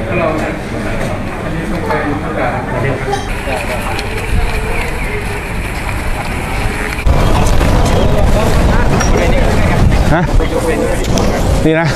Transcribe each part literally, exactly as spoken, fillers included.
ฮะนี่นะ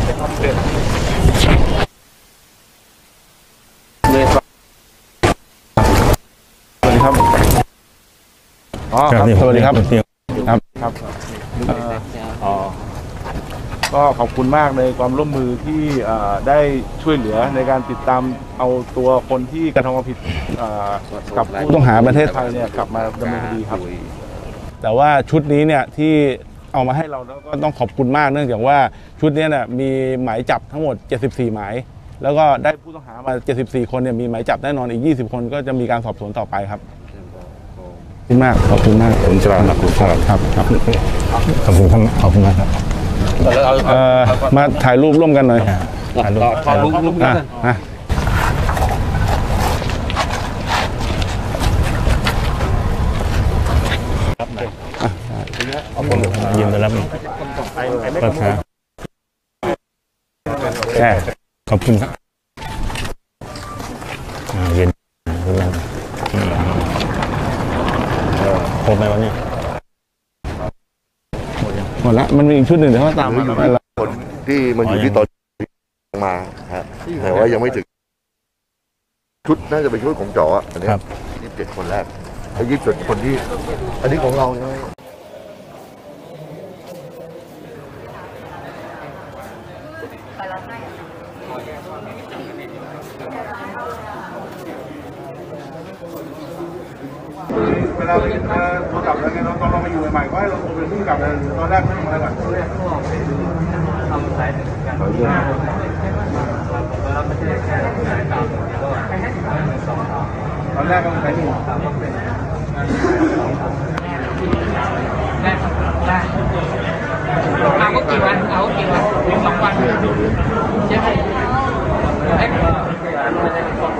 สวัสดีครับอ๋อครับสวัสดีครับครับครับอ๋อก็ขอบคุณมากในความร่วมมือที่ได้ช่วยเหลือในการติดตามเอาตัวคนที่กระทำความผิดกับผู้ต้องหาประเทศไทยเนี่ยกลับมาดำเนินคดีครับแต่ว่าชุดนี้เนี่ยที่เอามาให้เราแล้วก็ต้องขอบคุณมากเนื่องจากว่าชุดนี้เนี่ยมีหมายจับทั้งหมดเจ็ดสิบสี่หมายแล้วก็ได้ผู้ต้องหามาเจ็ดสิบสี่คนเนี่ยมีหมายจับแน่นอนอีกยี่สิบคนก็จะมีการสอบสวนต่อไปครับขอบคุณมากขอบคุณมากผมจะรับคุณครับครับครับขอบคุณครับขอบคุณมากครับมาถ่ายรูปร่วมกันหน่อยถ่ายรูปถ่ายรูปร่วมกันนะยืนรับประธานแค่ขอบคุณครับเย็นหมดไหมวันนี้หมดละมันมีอีกชุดหนึ่งเดี๋ยวเขาตามมาคนที่มันอยู่ที่ตอนมาฮะแต่ว่ายังไม่ถึงชุดน่าจะเป็นชุดของจ๋ออันนี้ยี่สิบเจ็ดคนแรกไอ้ยี่สิบเจ็ดคนที่อันนี้ของเราใช่ไหมเวลาเราโทรกลับแล้วไงเราตอนเรามาอยู่ใหม่ๆก็ให้เราโทรเป็นผู้กลับเลยตอนแรกไม่มาก่อนตอนแรกทำสายการตอนแรกก็ใช้ที่เอาก็กี่วันเอากี่วันสองวันใช่ไหม